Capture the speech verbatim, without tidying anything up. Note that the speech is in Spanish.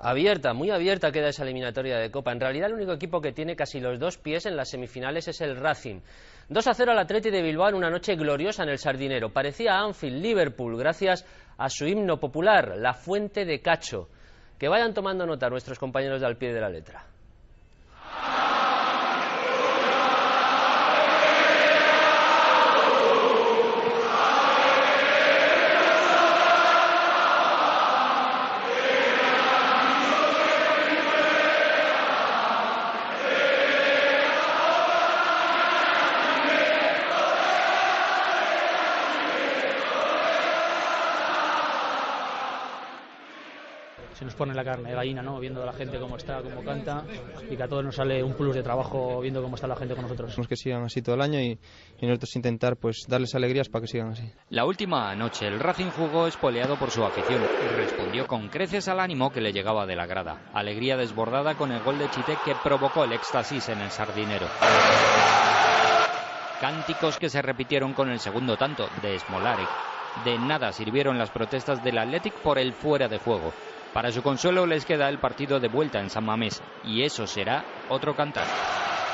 Abierta, muy abierta queda esa eliminatoria de Copa. En realidad el único equipo que tiene casi los dos pies en las semifinales es el Racing. dos a cero al Athletic de Bilbao en una noche gloriosa en el Sardinero. Parecía Anfield, Liverpool, gracias a su himno popular, La Fuente de Cacho. Que vayan tomando nota nuestros compañeros de Al Pie de la Letra. Se nos pone la carne de gallina, ¿no? Viendo a la gente cómo está, cómo canta, y que a todos nos sale un plus de trabajo viendo cómo está la gente con nosotros. Tenemos que sigan así todo el año y, y nosotros intentar pues darles alegrías para que sigan así. La última noche el Racing jugó espoleado por su afición y respondió con creces al ánimo que le llegaba de la grada. Alegría desbordada con el gol de Chite que provocó el éxtasis en el Sardinero. Cánticos que se repitieron con el segundo tanto de Smolarek. De nada sirvieron las protestas del Athletic por el fuera de juego. Para su consuelo les queda el partido de vuelta en San Mamés, y eso será otro cantar.